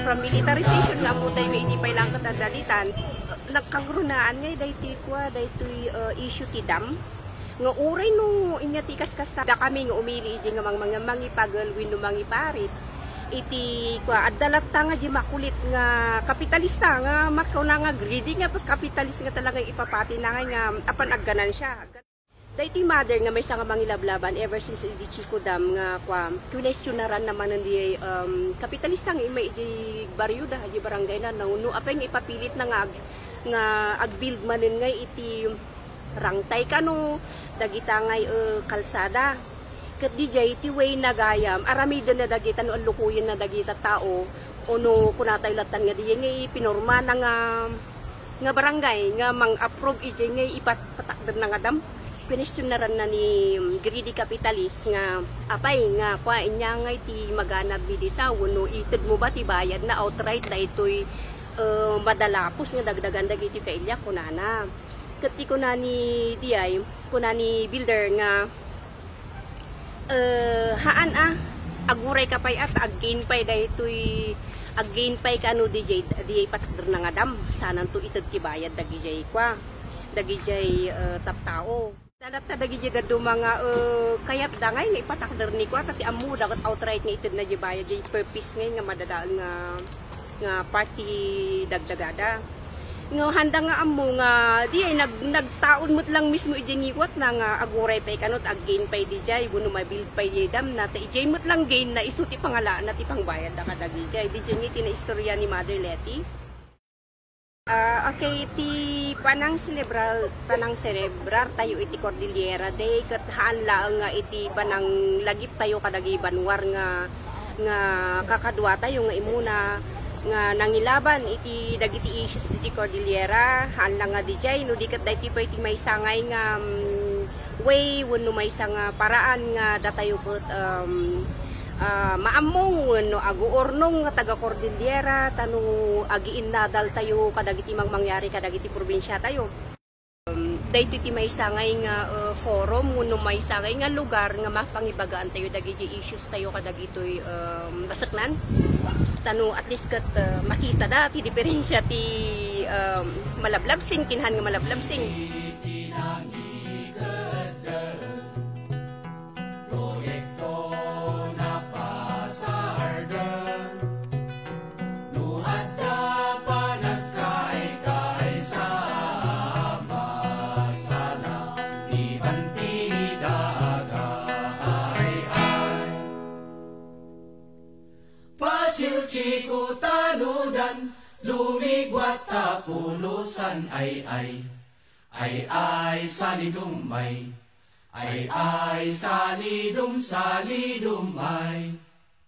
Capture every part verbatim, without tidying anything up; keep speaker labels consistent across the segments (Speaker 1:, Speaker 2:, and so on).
Speaker 1: from militarization nga mo tayo may idipay lang katadalitan, nagkagrunaan ngay daytoy kwa daytoy uh, issue ti dam nga uray no inyatikas kas da kami nga umili iji nga mga mangipagal wenno mangiparit iti kwa adalat ta nga di makulit nga kapitalista nga makauna nga greedy nga kapitalist nga talaga ipapati na nga apan agganan siya. Daytoy mother nga may sa nga mangilablaban ever since di Chico Dam nga kwa questionaran naman ndi um, kapitalista nga may di baryo da di barangay na no, no apay nga ipapilit na nga nga ag-build manen nga iti rangtay kano dagita ngay uh, kalsada ket di jay iti way nagayam aramida na dagita no lukuyen na dagita tao ono kunatay latan nga di nga pinorma na nga nga barangay nga mang-approve ije nga ipatakder na nga dam. Questionaran na ni greedy capitalist nga apay nga kwa inya nga iti magana bidita wenno ited mo ba ti bayad na outright daytoy uh, madalapos nga dagdagan dagiti kailya kunana. Ket kunani diay kunani builder nga uh, haan ah aguray ka pay at again pay daytoy again pay kanu D J di patakder na nga dam sanan to ited ti bayad dagiti kwa dagiti uh, tattao. Dalat ta dagi jega do mga uh, kayat dangay nga ipatakder ni ko at ti amu dagat outright nga ited na di bayad di purpose nga nga madadaan nga nga party dagdagada. Nga handa nga amu nga di ay nag nagtaon mo't lang mismo ijeniwat na nga aguray pay kanot again pay di jay wenno mabuild pay di dam na ti ijay mo't lang gain na isuti pangalaan at ipangbayad da kadagi jay di jay ngiti na istorya ni Mother Letty. Uh, okay, iti panang cerebral, panang cerebral tayo iti Cordillera day ket haan laeng nga iti panang lagip tayo kadagi banwar nga nga kakadwa tayo nga imuna nga nangilaban iti dagiti issues iti Cordillera haan lang nga dijay no di ket daytoy pay iti may sangay nga um, way wenno may nga paraan nga datayo ket um, Uh, maamong no agu ornong nga taga Cordillera tanu agiin nadal tayo kadagiti mang mangyari kadagiti probinsya tayo. Um, daytoy ti may sangay nga uh, forum wenno may sangay nga lugar nga mapangibagaan tayo dagiti issues tayo kadagitoy um, basaknan. Tanu at least ket uh, makita da ti diferensya ti um, malablabsing kinhan nga malablabsing.
Speaker 2: Chico tanudan, lumigwat takulusan ay ay, ay ay salidumay, ay ay salidum salidumay.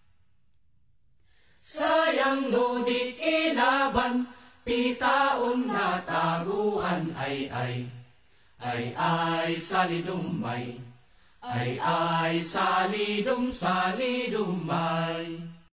Speaker 2: Sayang nudik inaban, pitaon na taguan ay ay, ay ay salidumay, ay ay salidum salidumay.